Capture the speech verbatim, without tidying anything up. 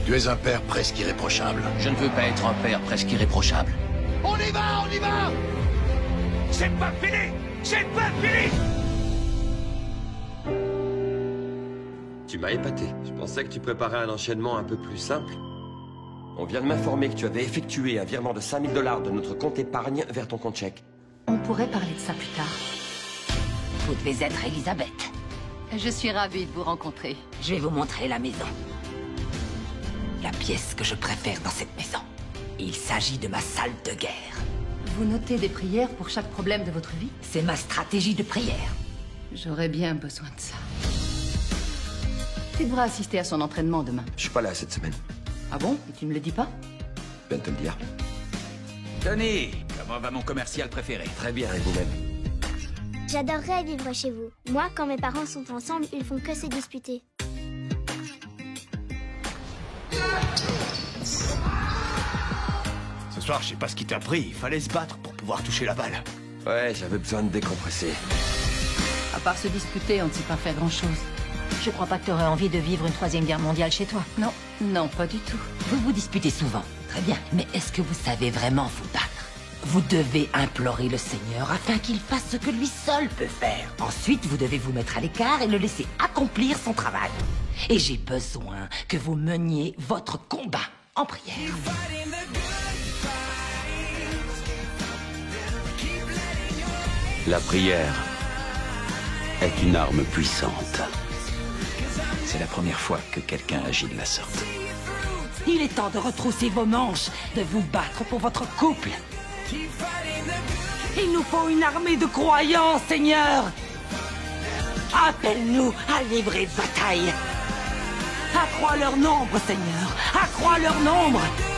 Tu es un père presque irréprochable. Je ne veux pas être un père presque irréprochable. On y va, on y va! C'est pas fini! C'est pas fini! Tu m'as épaté. Je pensais que tu préparais un enchaînement un peu plus simple. On vient de m'informer que tu avais effectué un virement de cinq mille dollars de notre compte épargne vers ton compte chèque. On pourrait parler de ça plus tard. Vous devez être Elisabeth. Je suis ravie de vous rencontrer. Je vais vous montrer la maison. La pièce que je préfère dans cette maison. Il s'agit de ma salle de guerre. Vous notez des prières pour chaque problème de votre vie? C'est ma stratégie de prière. J'aurais bien besoin de ça. Tu devras assister à son entraînement demain. Je suis pas là cette semaine. Ah bon? Et tu ne le dis pas? Je viens de te le dire. Tony, comment va mon commercial préféré? Très bien, et vous-même? J'adorerais vivre chez vous. Moi, quand mes parents sont ensemble, ils font que se disputer. Ce soir, je sais pas ce qui t'a pris. Il fallait se battre pour pouvoir toucher la balle. Ouais, j'avais besoin de décompresser. À part se disputer, on ne sait pas faire grand-chose. Je crois pas que t'aurais envie de vivre une troisième guerre mondiale chez toi. Non, non, pas du tout. Vous vous disputez souvent. Très bien. Mais est-ce que vous savez vraiment vous battre? Vous devez implorer le Seigneur afin qu'il fasse ce que lui seul peut faire. Ensuite, vous devez vous mettre à l'écart et le laisser accomplir son travail. Et j'ai besoin que vous meniez votre combat en prière. La prière est une arme puissante. C'est la première fois que quelqu'un agit de la sorte. Il est temps de retrousser vos manches, de vous battre pour votre couple. Il nous faut une armée de croyants, Seigneur. Appelle-nous à livrer de bataille. Accrois leur nombre, Seigneur. Accrois leur nombre.